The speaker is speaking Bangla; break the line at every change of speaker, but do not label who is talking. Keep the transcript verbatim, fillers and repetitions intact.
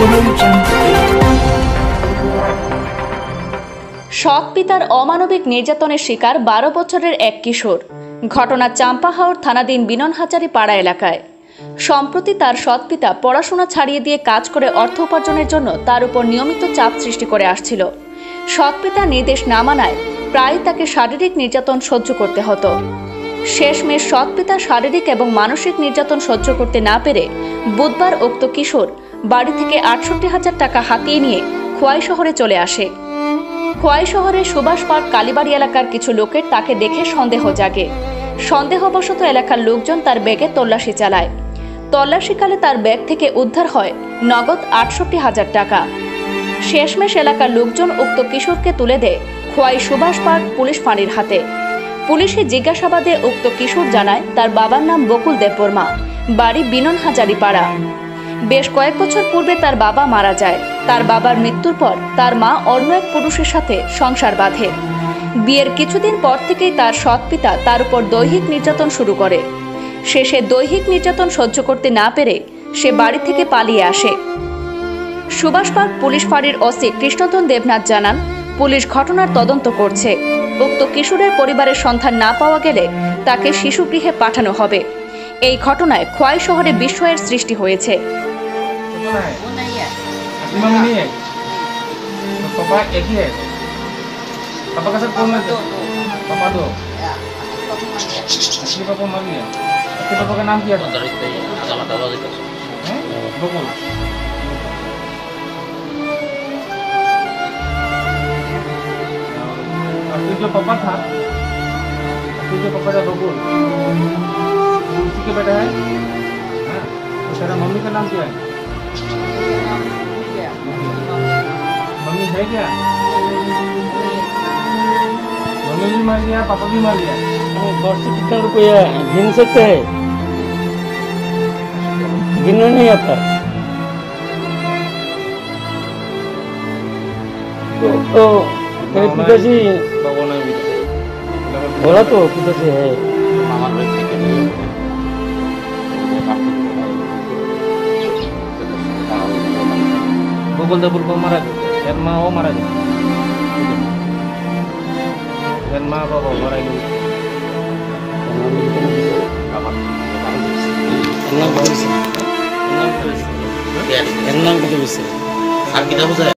সৎ পিতার অমানবিক নির্যাতনের শিকার বারো বছরের এক কিশোর। ঘটনা চাম্পাহাওর থানাধীন বিননহাজারী পাড়া এলাকায়। সম্প্রতি তার সৎ পিতা পড়াশোনা ছাড়িয়ে দিয়ে কাজ করে অর্থ উপার্জনের জন্য তার উপর নিয়মিত চাপ সৃষ্টি করে আসছিল। সৎ পিতার নির্দেশ না মানায় প্রায় তাকে শারীরিক নির্যাতন সহ্য করতে হতো। শেষমেশ সৎ পিতা শারীরিক এবং মানসিক নির্যাতন সহ্য করতে না পেরে বুধবার উক্ত কিশোর বাড়ি থেকে আটষট্টি হাজার টাকা হাতিয়ে নিয়ে খোয়াই শহরে চলে আসে। খোয়াই শহরের সুভাষ পার্ক কালীবাড়ি এলাকার কিছু লোকের তাকে দেখে সন্দেহ জাগে। সন্দেহবশত এলাকার লোকজন তার ব্যাগে তল্লাশি চালায়। তল্লাশিকালে তার ব্যাগ থেকে উদ্ধার হয় নগদ আটষট্টি হাজার টাকা। শেষমেশ এলাকার লোকজন উক্ত কিশোরকে তুলে দেয় খোয়াই সুভাষ পার্ক পুলিশ ফাঁড়ির হাতে। পুলিশের জিজ্ঞাসাবাদে উক্ত কিশোর জানায় তার বাবার নাম বকুল দেববর্মা, বাড়ি বিননহাজারী পাড়া। বেশ কয়েক বছর পূর্বে তার বাবা মারা যায়। তার বাবার মৃত্যুর পর তার মা অন্য এক পুরুষের সাথে সংসার বাঁধে। বিয়ের কিছুদিন পর থেকেই তার সৎ পিতা তার উপর দৈহিক নির্যাতন শুরু করে। শেষে দৈহিক নির্যাতন সহ্য করতে না পেরে সে বাড়ি থেকে পালিয়ে আসে। সুভাষ পার্ক পুলিশ ফাঁড়ির ওসি কৃষ্ণধন দেবনাথ জানান, পুলিশ ঘটনার তদন্ত করছে। উক্ত কিশোরের পরিবারের সন্ধান না পাওয়া গেলে তাকে শিশুগৃহে পাঠানো হবে। এই ঘটনায় খোয়াই শহরে বিস্ময়ের সৃষ্টি হয়েছে।
मम्मी नहीं है तो पापा एक ही है। पापा का सब कौन है? पापा दो असली पापा मर गया। आपके पापा का नाम क्या था? बकुल। आपके जो पापा था, आपके जो पापा था बकुल, उसी के बेटा है। हाँ, तो तेरा मम्मी का नाम क्या है? मम्मी है क्या? मम्मी भी मर गया, पापा भी मर गया।
घर से कितना रुपया गिन सकते हैं? गिनना नहीं आता तो, तो तेरे पिताजी बोला तो पिताजी है।
बकुल देवपुर को मारा यार माँ वो मारा यार माँ बाबा मारा गया।
एन्नाम कितने बिसे? आर कितना हो जाए?